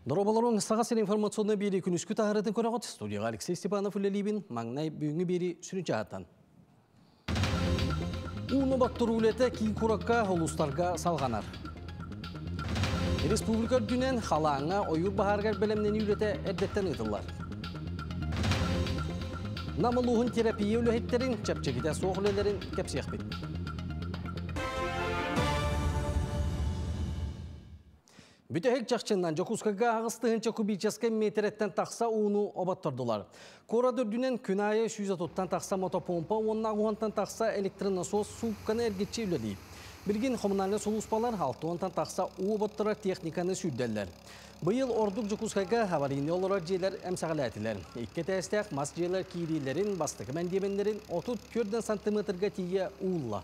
Дорогобаларың сағасыр информационный бері күніскі тағыратын көріғат. Студияға Алексей Степанов үлелейбін, маңнай бүгінгі бері сүрінші аттан. Уны баттыр үлеті кейін құраққа олыстарға салғанар. Республика дүнен қалаңа ойыр бағарғар бәлемнен үлеті әрдеттен ұйтылар. Намылуғын терапия үлеттерін, чапчагида соғылелерін кәпсияқ бет. Бүтәхек жақшыннан Жокускага ағыстығынша кубическен метреттен тақса уыну обаттырдылар. Кора дүрдінен күн айы 130-тан тақса мотопомпа, онна ағуантан тақса электронасос суққаны әргетші үлелей. Білген коммунальны солуспалар 6-тан тақса обаттыра техниканы сүрделер. Бұйыл ордық Жокускага аварийны олар жейлер әмсағалы әтілер. Икке тәстәқ мас жейлер кейрейлерін, бастығы мәндебендерін 30 сантиметрға тие уылла.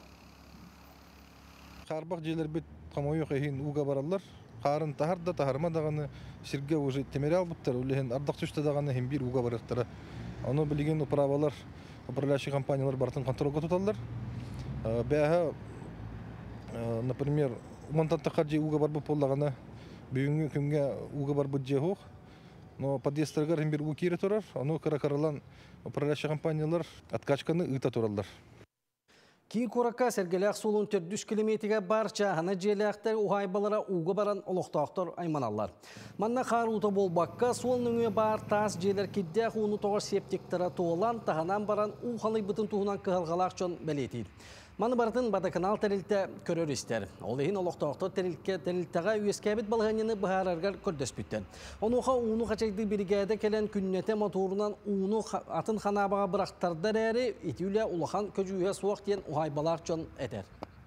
Қарбақ жейлер бүт қамойық әйін уға баралар. Қарын тахарда тахарма дағаны сирге уже темерял бұттар, үлеген ардақ түшті дағаны хем бір уға барықтары. Оны білген управалар, управляющий компаниялар бартын контролға тұталар. Бәға, например, монтантақар же уға бар бұп олағаны бүгінгі күнге уға бар бұт же хоқ. Но подъездарға хем бір уға кері тұрар, оны қара-қаралан управляющий компаниялар откачканы ұйта тұралар. Кейін қораққа сәргеләқ солын 400 километрге барша ғана желәқтер ұғайбалара уғы баран олықтақтар айманалар. Манна қар ұта болбаққа солын өңе бар тас желер кеддәқ ұны тоғыр септіктері тоғылан тағанан баран ұғалай бұтын туғынан қығалғалақ жон бәлетейді. Маны бартын бада канал тәрілті көрер істер. Ол ең олықтақтар тәрілттіға үйескәбет балғанені бұхарарғар көрдес бүттен. Онуға ұны қачайды біргәді келен күннеті моторынан ұны атын қанабаға бірақтардар әрі етеулі ұлақан көжуге суақ ден ұғайбалар жон әтер.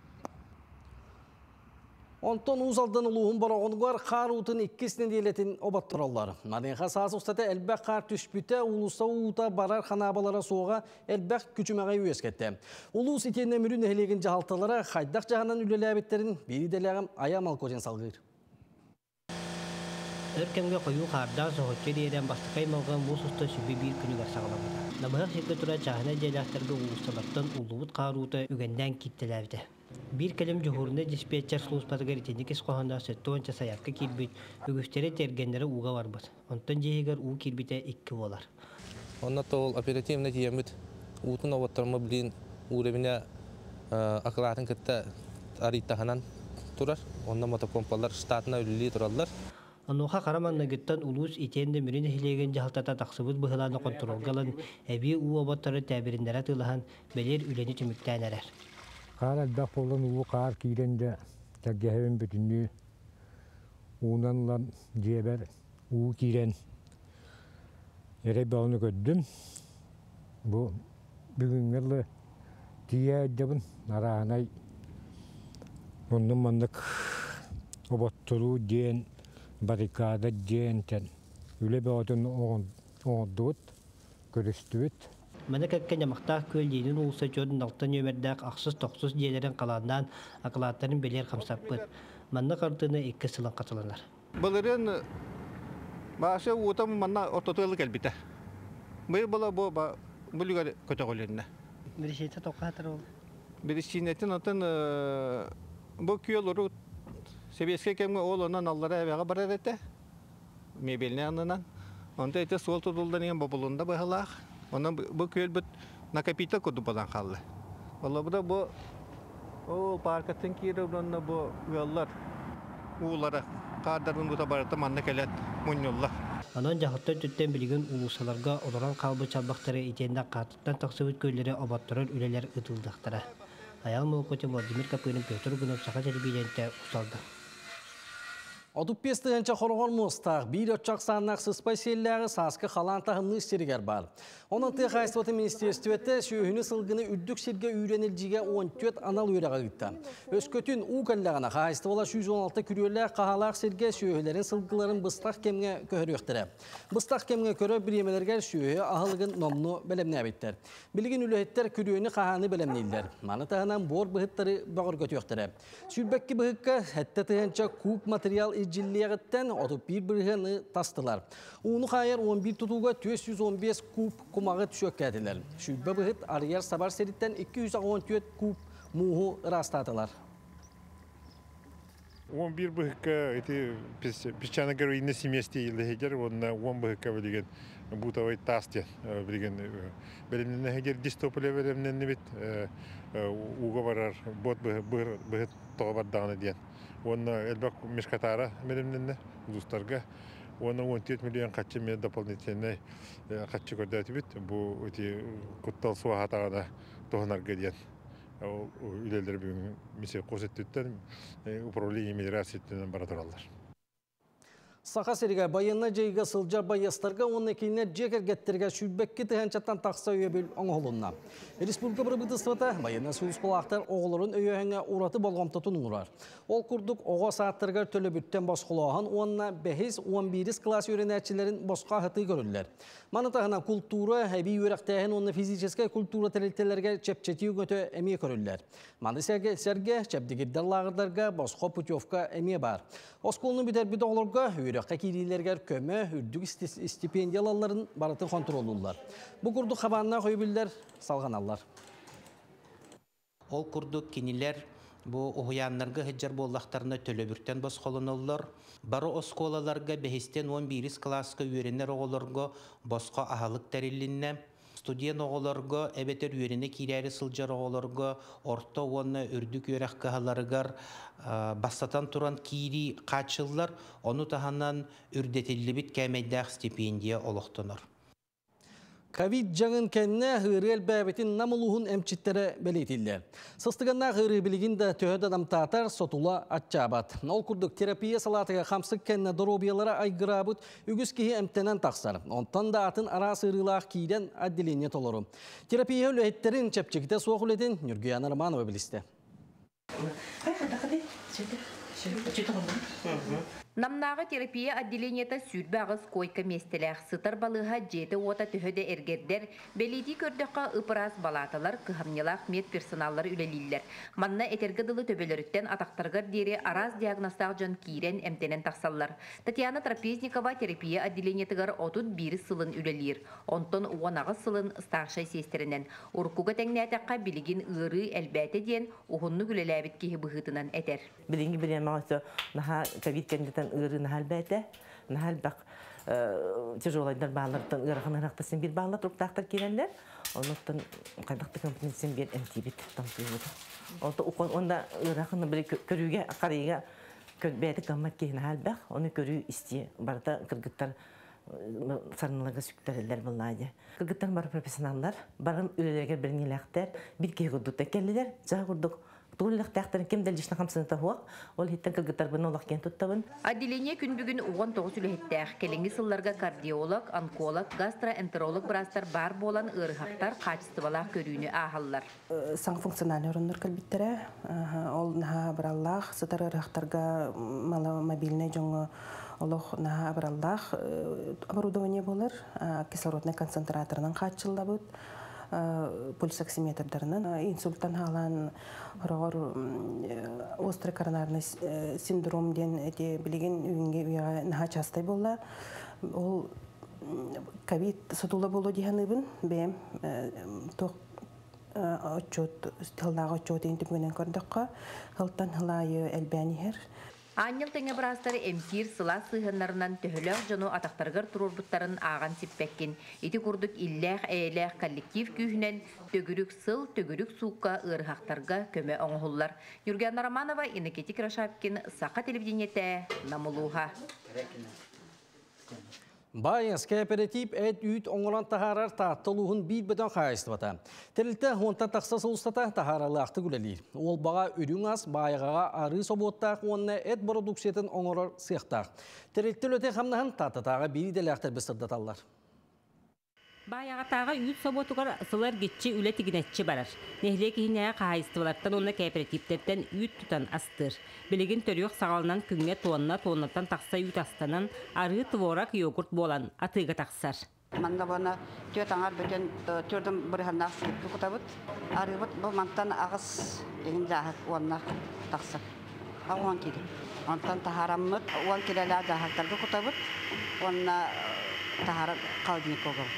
Онтон ұзалдан ұлуғын барағынғар қар ұтын 2-сіне дейлетін обаттыралар. Маденға саас ұстаты әлбәқ қар түшпіті ұлыса ұта барар қанабалара соға әлбәқ күчімеға үйескетті. Ұлыс итенне мүрін әлеген жағалталара қайдақ жағынан үлелі әбеттерін бериделәғім аямал көзен салғыр. Өркемге қойу қардан соғытчы дейден бастықай малған бұл сұсты сүбі бір күнігер сағаламады. Намағық шекі тұра жағына жәләқтерді ұлысталаттан ұлуыт қаруыты үгенден киттеләвді. Bir kelem juhurunda dispatcher службатыгар итенекес қоғанда сөттуанча саяққа келбейт, үгістері тергендері уға барбыз. Онтан жегер у келбейті 2 болар. Онна тол оперативна тиемет утун оваттарма билин уребине акылатын кытта ариттаханан турар. Онна мотопомпалар штатына үлілі туралар. Онуға қараманна гыттан улус итенде мөрін хилеген жалтата тақсыбыз бұғыланы контролгалан әбі у обаттары тәбіріндері тылыған белер үлені түміктен әрер. Қар әлбәқ болын ұлы қар кейренде тәггәхевен бүтінні уынанлан жебер ұғы кейрен әрі бауыны көддім. Бұл бүгінгерлі тия әддебін арағынай мұндың мандық обаттыру ден, барикада ден тән. Үлі бауытын оңдуыт, көрістуыт. Мәні кәккен ямақтақ көлдейдің ұлысы жодын алтын өмірдәк ақсыз-тоқсыз жерлерін қаландан ақылаттарын белер қамсап бұд. Мәні қартыны 2 сылын қатыланар. Бұлырын башы ұтам мәні ортотылы кәлбіті. Бұл бұлығар көті қолеріне. Бірішеті тоққа атыр ол? Бірішінетін отын бұл күйел ұру себеске кәмгі ол онан аллара әвеға барар әті. Мебеліне анынан. Онда әті сол тұдылдан ең бұлында бұғылақ. Ondan bu köy bir nakapita kudu badan kaldı. Vallahi bu da bu o parkatın kiri onunla bu yollar uğulara kardarın bu tabarata manna kelet munyollar. Anan jahattan tütten bilgin ulusalarga olaran kalbı çabakları itende katıttan taksıvıt köyleri abattırır üleler ıtıldıqtara. Ayal mülkoti Vladimir Kapı'nın Petr Günov Sağa Telebiyente usaldı. Odub pestığınca xorğol mustaq, bir ötçaq sanaq sıspay selləri saskı xalan tahımlı istiriger var. Onun tığ Xaysıvatı Ministerstvetті söhünü sılgını üddük sirge ürenilciге 14 anal üyrağa gitti. Özkötün uğallağına Xaysıvala 116 kürüyerler qahalaq sirge söhülerin sılgıların bыстaq kemge köhörü öktürü. Bыстaq kemge körü bir yemelerger söhü ahılığın nomnu belemne abitler. Bilgin ülühetler kürüyünü qahanı belemneydiler. Manı tağınan bor bıhıtları bağır götü öktürü. Sülbekki bıhıkka hette tığınca kup materyal izcilliğitten odub bir bırhını tastılar. Onu hayır 11 tutuğa 415 kup kumağı tüşök ediler. Şübbe bıhıt arıyar sabar seritten 214 kup muhu rastadılar. 11 быһыкка эти песчано героинный семействе илэхигер онна 10 быһыкка билген бутавай тасте билген белемнен хегер дистополе белемнен бит уга барар бот быһыт тогабардагына диен онна элбак мешкатара белемнен дустарга онна 14 миллион качы мен дополнительный качы көрдөтү бит бу эти куттал суахатагына тохнарга диен үлелер бүгін месе қосеттеттен управление миграциятынан бара тұралар. Сақа серіге байынна жайға сылжа байыстарға оның екеніне жекергеттерге шүлбекке тіғанчаттан тақса өйебіл оңғылынна. Республика бірбітістіғата байынна сұлысқылақтар оғылырын өйеғіңе ураты болғамтатын ұңырар. Ол күрдік оға сааттарға төлі бүттен босқылағын онына 5-11 класс өренәтчілерін босқа ғыты көрілер. Манытағына культура, әбей өрәқтәйін оны физическай культура тәрелтелерге чепчеті өңөті әмей көрілер. Маны сәрге чәпдігірдер лағырдарға босқа путевка әмей бар. Осколны бітер бүт оғылырға өрәққа кейлейлергер көмі үрдік стипендиялаларын барыты контролулар. Бұл күрдік қабанына қойбілдер салғаналар. Ол күрдік кенелер бұл ұғыянларға хеджар боллақтарына төлөбірттен босқолын олар. Бары осколаларға бәхістен 11 класска үйеренер оғыларға босқа ағалық тәрелінне. Студент оғыларға әбетер үйерені кейлері сылжар оғыларға орта оны үрдік өрәқ қағаларығар бастатан тұран кейри қачылар, оны тағанан үрдетелі біт кәмейдәқ стипендия олықтыныр. Ковид жаңын кәнне ғырел бәбетін намылуғын әмчеттері бәлетілді. Сыстығанна ғыры білігінді төхеді адамтатар сотула атчабат. Ол күрдік терапия салатыға қамсық кәнне дұробиялары айғырабыт үгіз кейі әмтенен тақсар. Онтан да атын ара сырылақ кейден әдделене толыру. Терапия өліеттерін чәпчекті соғылетін Нүргияна Романова білісті. Намнағы терапия отделениета сүрбағыз койка местелер, сытар балыға жеті ота түхөді әргердер, белеті көрдіққа ұпырас балаталар, кығамнелақ мед персоналар үлелілер. Манна этергіділі төбелеріттен атақтарғар дері араз диагностақ жон кейрен әмтенен тақсалар. Татьяна Трапезникова терапия отделениетігар отут бірі сылын үлелер. Онтон уанағы сылын стақшай сестерінен. Уркуға тәңнәтіққа білігін ұйры әлбәті ден ұғынны күлеләбіт кейі бұғытынан әтер. Білінгі білемағысы наға ковид кәндетен ыры нахал бәді, нахал бақ тяжелайдар бағалардан ырағын ырақтасын бір бағалар тұрқтақтар келендер, оныптан қайдақты компетенциян бір әмтебет тамсыз. Онда ырағын көріге, қарыға бәді қамат кейін нахал бақ, оны көрі істе барда кыргыттар сарынлығы сүктәрелер болнайды. Кыргыттар бар профессионалдар, барым үлелерге бірнеләқтер, бір кей құрдықта келдер, жа құрдық. Отделение күн бүгін 19 үліхеттәқ. Келіңгі сылларға кардиолог, онколог, гастроэнтеролог бірастар бар болан ұрғақтар қачыстывалақ көрүйіні ағалылар. Сан функциональный орындар кәлбеттері. Ол наға біраллақ, сытар ұрғақтарға мобильный жоңы олық наға біраллақ оборудование болыр. Кислородный концентраторының қачылда бұд. Пульсоксиметрдарынан инсульттан халан острый коронарный синдром ден билеген үйінге үйіға наға частай болла. Ол ковид сотула болу дейханыбын бәм тылдағы отчет ентімгенен көрдіққа ғылттан ғылайы әлбәнігер. Аннел теңе бірастары әмтир сыла сыхынларынан төхілер жону атақтарғар тұрурбуттарын аған сиппәккен. Еті күрдік илләқ әйләқ коллектив күйінен төгірік сыл, төгірік суққа ұрғақтарға көмі оңғылар. Нүргияна Романова, Иннокентий Крашапкин, Сақа телевидениеті, Намылуға. Байынс кооператив әд үйт оңыран тахарар тағаттылуғын бейт бөтен қайыстывата. Тәрілті онта тақса сұлыстата тахаралы ақты күлелер. Ол баға үрің ас байығаға ары соботтақ онына әд продукциятын оңырар сықтақ. Тәрілті өте қамнағын таттатаға бейді дәлі ақтар бістірдаталар. Баяғатаға үйт соботуғар сылар кетші үлі тігінетші барар. Нехле кейінәе қайыстывалаттан оны кооперативтерден үйт тұтан астыр. Білеген төріғ сағалынан күнге тоннаттан тақса үйт астанан ары творак йогурт болан атыға тақсар. Манда бана төт аңар бөтен төрдім бірғанақ сүйіпті құтабыд. Ары бұл мантан ағыз егін жағық уаннақ тақсыр. Ауан келі. Онтан тахараммыд, уан келелі жағықтарды құтабыд. Онна тахары қалдыны қоғыл.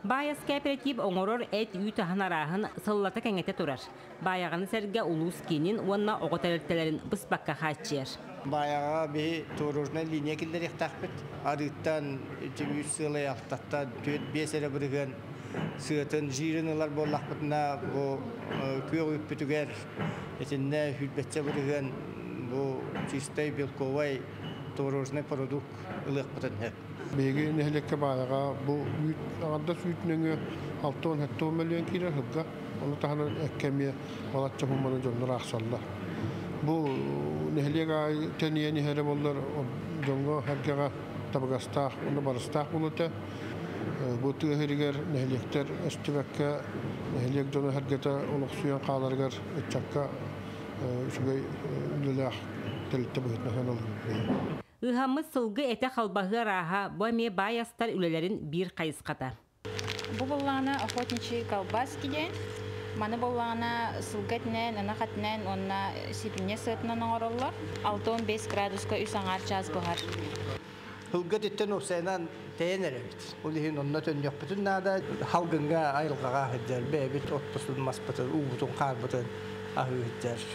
Bayas kooperatив оңорор эт үй таханарахын сыллата кәңете турар. Баяғаны сәрге улус кенин онна оғытарылтелерін бұспаққа хатчер. Баяға бей туружна линия келдер ектақпет. Арыттан 200 сылы ақтақта 4-5 бірген сыйтын жирынылар болақпытына бұл көй өппетігер етінде хүлбетсе бірген бұл чистай белковай туружный продукт ылықпытын хеп. Беги нехлекке баяға бұл ағадда сүйтініңі 6-7 миллион кирер хыпқа. Оны тағынан әккеме балатча хуманы жонлар ақсалла. Бұл нехлеге тәния нехері болдар жонға әргеға табығастақ, оны барыстақ болыты. Бұл түйірігер нехлектер әстібәкке нехлек жоны әргеті олық суян қаларғар әтчаққа үшігей үліләқ тәлітті бұғытмахан олғы. Ыхамыз сылғы әті қалбағы раға бұаме баястар үлелерін бір қайысқата. Бұл болғана охотничий колбас кеден. Маны болғана сылғатнен, анақатнен, онна сипіне сытынан оңырылар. 6-15 градуска үсаңар жаз бұғар. Сылғат еттен ұсайнан тәйін әрәбет. Олығын онна төн жоқ бүтін нада халғынға айылғаға хеджер, бәйбет отпысын маспытын, уғытын, қарбытын ағы хеджер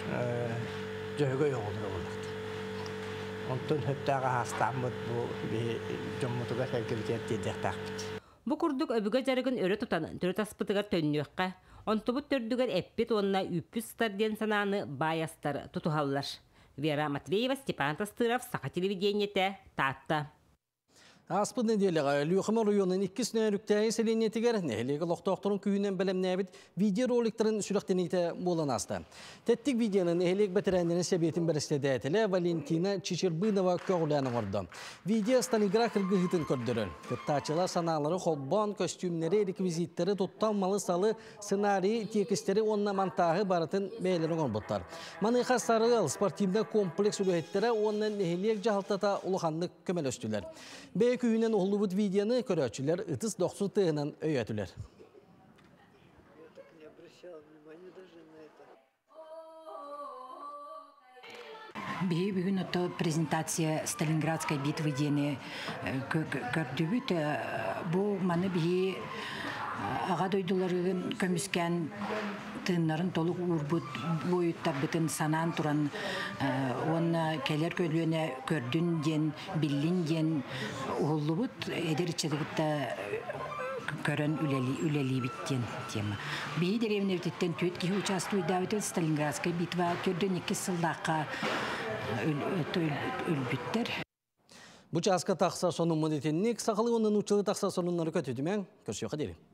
жөйгі оғылыр олақты. Онтын хөптәға хастамыд бұл жоммутыға кәлгілдер дедек тақпыд. Бұ күрдік өбігі жарығын өрі тұтан түрі таспытығар төннеуққа, онтыбыт төрдігер әппет онына үппістар ден сананы баястар тұтуғалылар. Вера Матвеева, Степан Тастыров, Сақа телевидениеті, Татта. Аспыд неделеға Люхымы районын 2 нөріктәйі селенетігер нәхелегі лоқтоқтырын күйінен бәлемнәбіт видеороликтерін сүріқтенейті болан асты. Тәттік видеоның нәхелек бәтірәндерін сәбетін бірістеді әтілі Валентина Чичербынова көғіләні ғырды. Видео Сталинград кіргіғытын көрдірін. Күттачылар саналары қолбан, костюмнері, реквизиттері, тұтталмалы салы, сценарий, текістері онына мантағы барытын бәйлерін ғырбыттар. Маныға сарығыл спортивді комплекс үліхеттері онын нәхелек жағалтата ұлықанлық көмел өстілер. Күйінен Hollywood видеоны көрәтшілер ұтыс 90 тығынан өйәтілер. Бүгін өті презентация Сталинградской битвы дені көрдібіт. Бұл маны бейі аға дойдыларын көміскен тыңнарын толық урбут бойыттар бітін санан туран оны келер көйлөне көрдүн ден, биллин ден олубут эдер ичедигитте көрөн үлели биттен тема. Бии деревне өтеттен төт ки участвуйда өтет Сталинградская битва көрдүн 2 сылдакка өлбүттер. Бұ часка тақса соның мұдетеннік сақылы оның ұчылы тақса соныңлары көтедімен көрші өқа дерім.